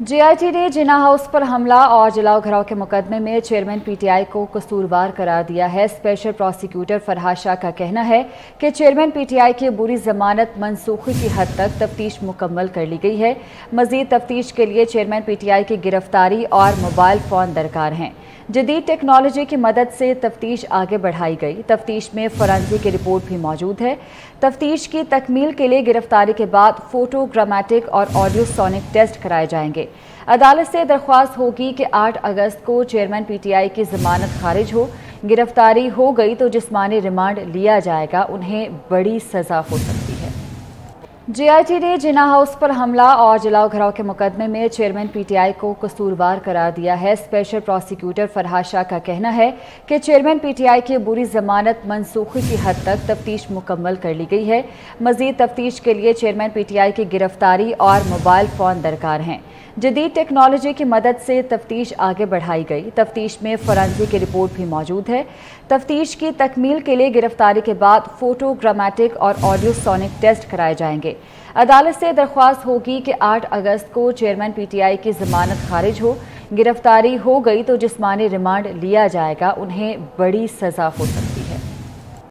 JIT ने जिन्ना house पर हमला और जलाओ घराव के मुकदमे में चेयरमैन PTI को कसूरवार करार दिया है। स्पेशल प्रोसिक्यूटर फरहाद शाह का कहना है कि चेयरमैन PTI की बुरी जमानत मनसूखी की हद तक तफ्तीश मुकम्मल कर ली गई है। मजीद तफ्तीश के लिए चेयरमैन PTI की गिरफ्तारी और मोबाइल फ़ोन दरकार हैं। जदीद टेक्नोलॉजी की मदद से तफ्तीश आगे बढ़ाई गई। तफ्तीश में फॉरेंसिक की रिपोर्ट भी मौजूद है। तफ्तीश की तकमील के लिए गिरफ्तारी के बाद फोटोग्रामेटिक और ऑडियो सोनिक टेस्ट कराए जाएंगे। अदालत से दरख्वास्त होगी कि 8 अगस्त को चेयरमैन PTI की जमानत खारिज हो। गिरफ्तारी हो गई तो जिस्मानी रिमांड लिया जाएगा। उन्हें बड़ी सजा हो सकती है। JIT ने जिन्ना हाउस पर हमला और जलाओ घराव के मुकदमे में चेयरमैन PTI को कसूरवार करार दिया है। स्पेशल प्रोसिक्यूटर फरहाद शाह का कहना है कि चेयरमैन PTI की बुरी जमानत मनसूखी की हद तक तफ्तीश मुकम्मल कर ली गई है। मजीद तफ्तीश के लिए चेयरमैन PTI की गिरफ्तारी और मोबाइल फ़ोन दरकार हैं। जदीद टेक्नोलॉजी की मदद से तफ्तीश आगे बढ़ाई गई। तफ्तीश में फॉरेंसिक की रिपोर्ट भी मौजूद है। तफ्तीश की तकमील के लिए गिरफ्तारी के बाद फोटोग्रामेटिक और ऑडियो सोनिक टेस्ट कराए जाएंगे। अदालत से दरख्वास्त होगी कि 8 अगस्त को चेयरमैन PTI की जमानत खारिज हो। गिरफ्तारी हो गई तो जिस्मानी रिमांड लिया जाएगा। उन्हें बड़ी सजा हो सकती है।